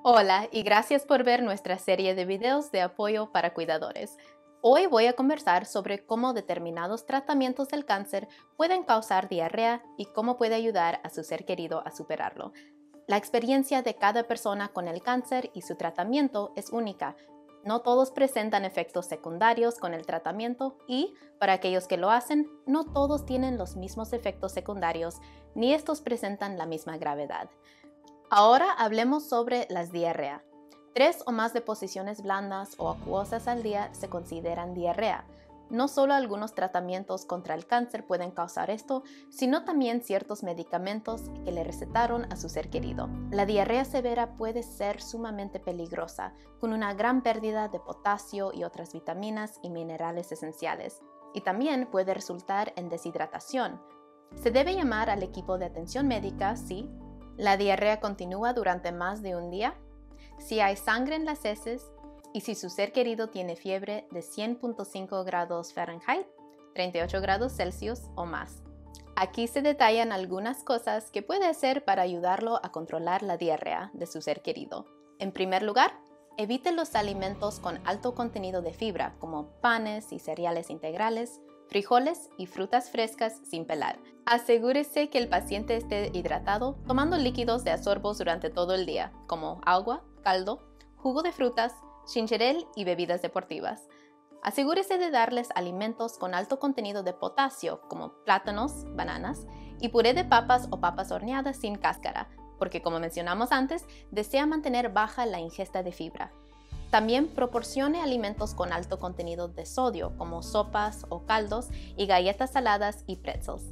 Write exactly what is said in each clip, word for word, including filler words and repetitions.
Hola y gracias por ver nuestra serie de videos de apoyo para cuidadores. Hoy voy a conversar sobre cómo determinados tratamientos del cáncer pueden causar diarrea y cómo puede ayudar a su ser querido a superarlo. La experiencia de cada persona con el cáncer y su tratamiento es única. No todos presentan efectos secundarios con el tratamiento y, para aquellos que lo hacen, no todos tienen los mismos efectos secundarios ni estos presentan la misma gravedad. Ahora hablemos sobre las diarrea. Tres o más deposiciones blandas o acuosas al día se consideran diarrea. No solo algunos tratamientos contra el cáncer pueden causar esto, sino también ciertos medicamentos que le recetaron a su ser querido. La diarrea severa puede ser sumamente peligrosa, con una gran pérdida de potasio y otras vitaminas y minerales esenciales, y también puede resultar en deshidratación. Se debe llamar al equipo de atención médica si la diarrea continúa durante más de un día, si hay sangre en las heces y si su ser querido tiene fiebre de cien punto cinco grados Fahrenheit, treinta y ocho grados Celsius o más. Aquí se detallan algunas cosas que puede hacer para ayudarlo a controlar la diarrea de su ser querido. En primer lugar, evite los alimentos con alto contenido de fibra, como panes y cereales integrales, frijoles y frutas frescas sin pelar. Asegúrese que el paciente esté hidratado, tomando líquidos de a sorbos durante todo el día, como agua, caldo, jugo de frutas, chincherel y bebidas deportivas. Asegúrese de darles alimentos con alto contenido de potasio, como plátanos, bananas, y puré de papas o papas horneadas sin cáscara, porque como mencionamos antes, desea mantener baja la ingesta de fibra. También proporcione alimentos con alto contenido de sodio, como sopas o caldos y galletas saladas y pretzels.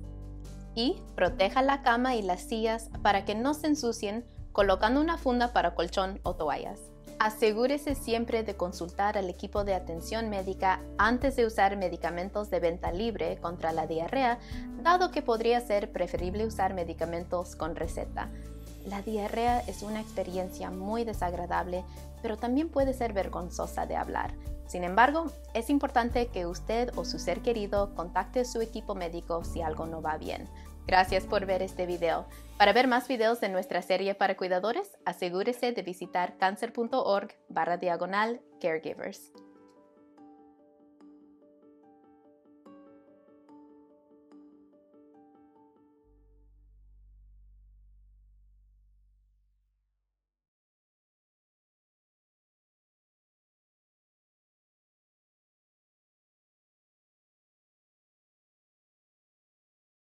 Y proteja la cama y las sillas para que no se ensucien, colocando una funda para colchón o toallas. Asegúrese siempre de consultar al equipo de atención médica antes de usar medicamentos de venta libre contra la diarrea, dado que podría ser preferible usar medicamentos con receta. La diarrea es una experiencia muy desagradable, pero también puede ser vergonzosa de hablar. Sin embargo, es importante que usted o su ser querido contacte a su equipo médico si algo no va bien. Gracias por ver este video. Para ver más videos de nuestra serie para cuidadores, asegúrese de visitar cancer punto org barra diagonal caregivers.